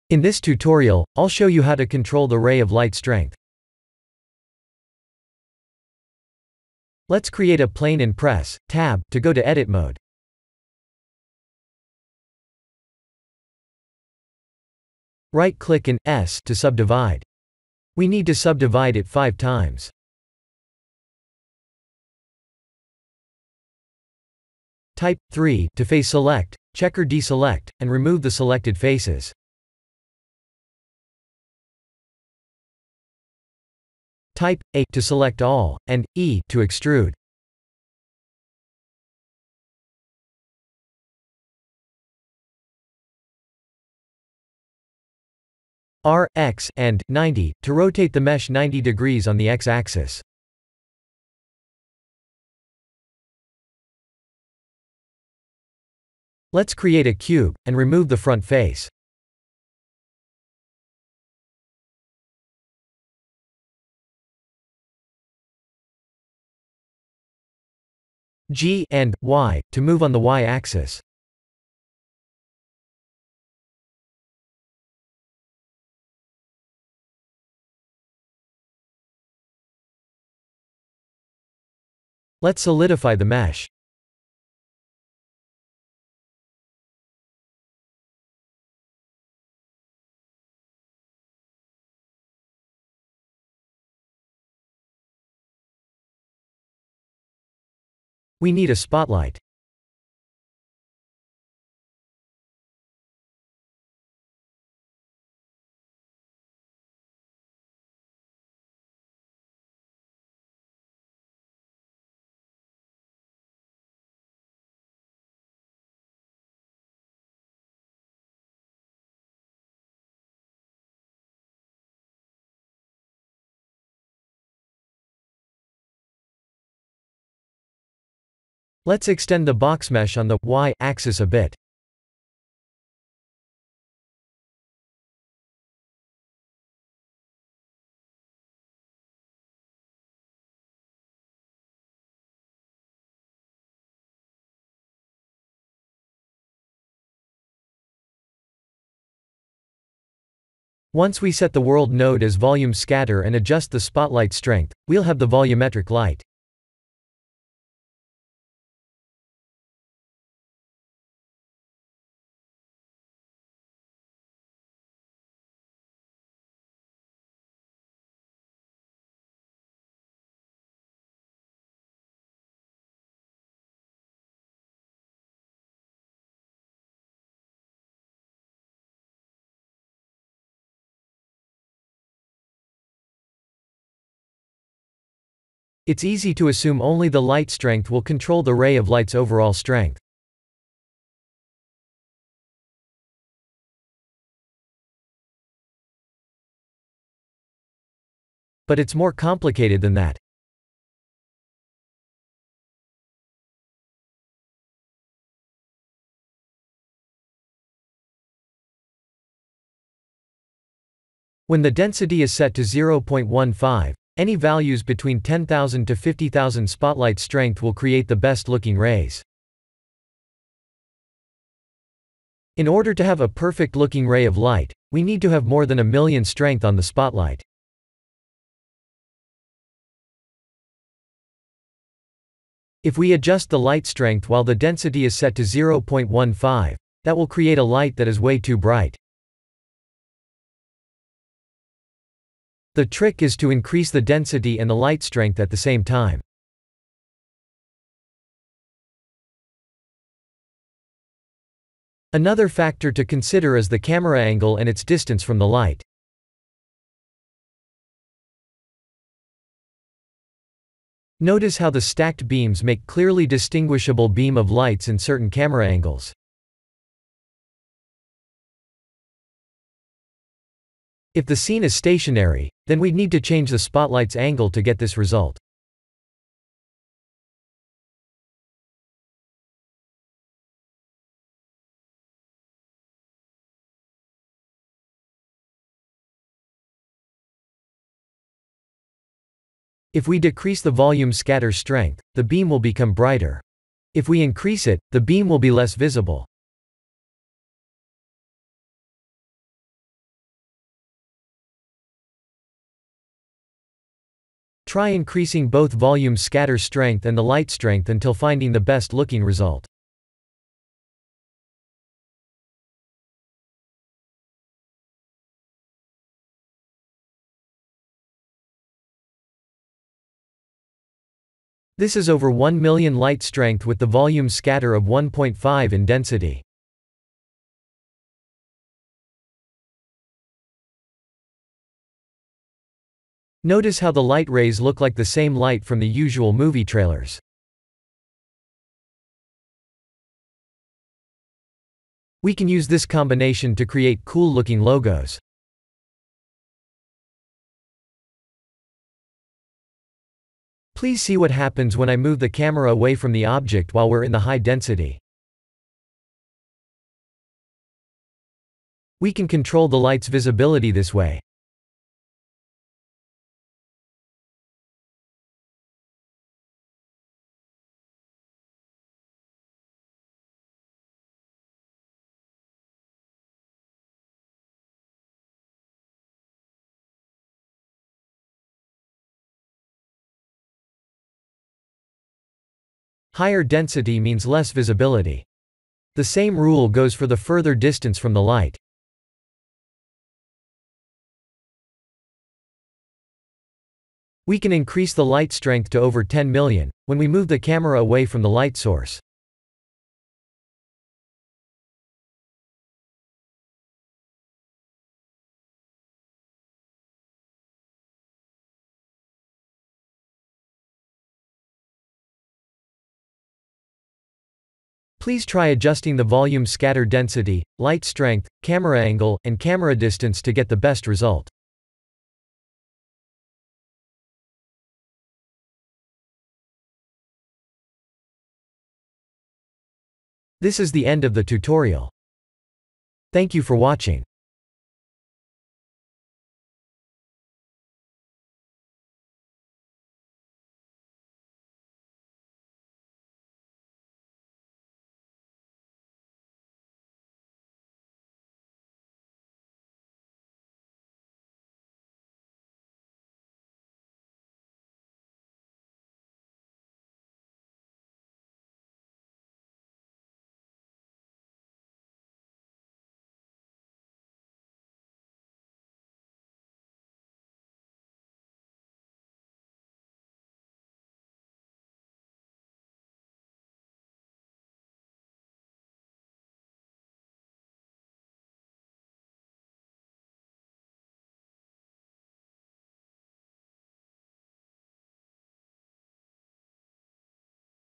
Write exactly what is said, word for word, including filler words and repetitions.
In this tutorial, I'll show you how to control the ray of light strength. Let's create a plane and press Tab to go to edit mode. Right-click and S to subdivide. We need to subdivide it five times. Type three to face select, check or deselect, and remove the selected faces. Type A to select all, and E to extrude. R, X, and ninety to rotate the mesh ninety degrees on the X-axis. Let's create a cube, and remove the front face. G and Y to move on the Y-axis. Let's solidify the mesh. We need a spotlight. Let's extend the box mesh on the Y-axis a bit. Once we set the world node as volume scatter and adjust the spotlight strength, we'll have the volumetric light. It's easy to assume only the light strength will control the ray of light's overall strength. But it's more complicated than that. When the density is set to zero point one five, any values between ten thousand to fifty thousand spotlight strength will create the best-looking rays. In order to have a perfect-looking ray of light, we need to have more than a million strength on the spotlight. If we adjust the light strength while the density is set to zero point one five, that will create a light that is way too bright. The trick is to increase the density and the light strength at the same time. Another factor to consider is the camera angle and its distance from the light. Notice how the stacked beams make clearly distinguishable beam of lights in certain camera angles. If the scene is stationary, then we'd need to change the spotlight's angle to get this result. If we decrease the volume scatter strength, the beam will become brighter. If we increase it, the beam will be less visible. Try increasing both volume scatter strength and the light strength until finding the best looking result. This is over one million light strength with the volume scatter of one point five in density. Notice how the light rays look like the same light from the usual movie trailers. We can use this combination to create cool-looking logos. Please see what happens when I move the camera away from the object while we're in the high density. We can control the light's visibility this way. Higher density means less visibility. The same rule goes for the further distance from the light. We can increase the light strength to over ten million, when we move the camera away from the light source. Please try adjusting the volume scatter density, light strength, camera angle, and camera distance to get the best result. This is the end of the tutorial. Thank you for watching.